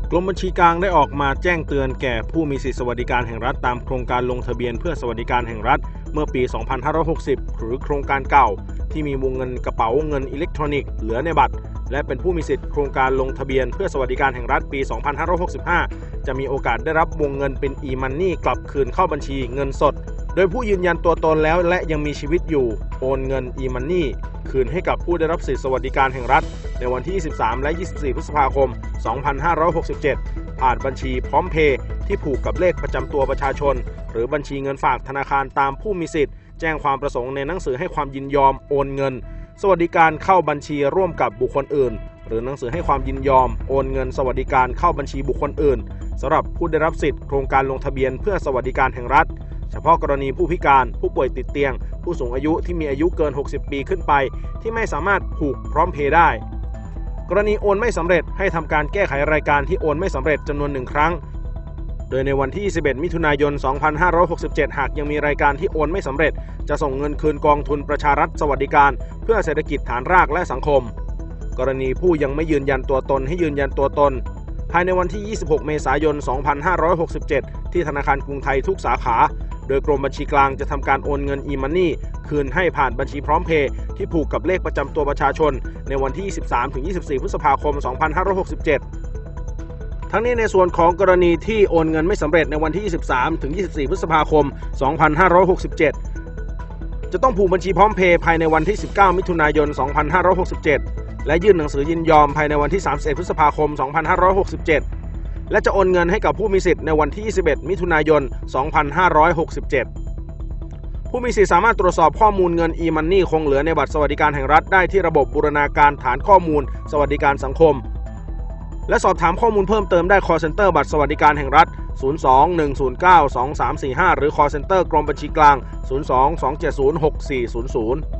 กรมบัญชีกลางได้ออกมาแจ้งเตือนแก่ผู้มีสิทธิสวัสดิการแห่งรัฐตามโครงการลงทะเบียนเพื่อสวัสดิการแห่งรัฐเมื่อปี 2560 หรือโครงการเก่าที่มีวงเงินกระเป๋าเงินอิเล็กทรอนิกส์เหลือในบัตรและเป็นผู้มีสิทธิโครงการลงทะเบียนเพื่อสวัสดิการแห่งรัฐปี 2565 จะมีโอกาสได้รับวงเงินเป็น e-money กลับคืนเข้าบัญชีเงินสดโดยผู้ยืนยันตัวตนแล้วและยังมีชีวิตอยู่โอนเงิน e-money คืนให้กับผู้ได้รับสิทธิสวัสดิการแห่งรัฐในวันที่ 23 และ 24 พฤษภาคม 2567 ผ่านบัญชีพร้อมเพย์ที่ผูกกับเลขประจำตัวประชาชนหรือบัญชีเงินฝากธนาคารตามผู้มีสิทธิ์แจ้งความประสงค์ในหนังสือให้ความยินยอมโอนเงินสวัสดิการเข้าบัญชีร่วมกับบุคคลอื่นหรือหนังสือให้ความยินยอมโอนเงินสวัสดิการเข้าบัญชีบุคคลอื่นสำหรับผู้ได้รับสิทธิ์โครงการลงทะเบียนเพื่อสวัสดิการแห่งรัฐเฉพาะกรณีผู้พิการผู้ป่วยติดเตียงผู้สูงอายุที่มีอายุเกิน 60 ปีขึ้นไปที่ไม่สามารถผูกพร้อมเพย์ได้กรณีโอนไม่สำเร็จให้ทำการแก้ไขรายการที่โอนไม่สำเร็จจำนวน1ครั้งโดยในวันที่ 21 มิถุนายน 2567 หากยังมีรายการที่โอนไม่สำเร็จจะส่งเงินคืนกองทุนประชารัฐสวัสดิการเพื่อเศรษฐกิจฐานรากและสังคมกรณีผู้ยังไม่ยืนยันตัวตนให้ยืนยันตัวตนภายในวันที่ 26 เมษายน 2567 ที่ธนาคารกรุงไทยทุกสาขาโดยกรมบัญชีกลางจะทำการโอนเงิน e-money คืนให้ผ่านบัญชีพร้อมเพย์ที่ผูกกับเลขประจำตัวประชาชนในวันที่ 23-24 พฤษภาคม 2567 ทั้งนี้ในส่วนของกรณีที่โอนเงินไม่สำเร็จในวันที่ 23-24 พฤษภาคม 2567 จะต้องผูกบัญชีพร้อมเพย์ภายในวันที่ 19 มิถุนายน 2567 และยื่นหนังสือยินยอมภายในวันที่ 31 พฤษภาคม 2567 และจะโอนเงินให้กับผู้มีสิทธิ์ในวันที่ 21 มิถุนายน 2567 ผู้มีสิทธิ์สามารถตรวจสอบข้อมูลเงิน e-money คงเหลือในบัตรสวัสดิการแห่งรัฐได้ที่ระบบบูรณาการฐานข้อมูลสวัสดิการสังคมและสอบถามข้อมูลเพิ่มเติมได้ call center บัตรสวัสดิการแห่งรัฐ 02-109-2345 หรือ call center กรมบัญชีกลาง 02-270-6400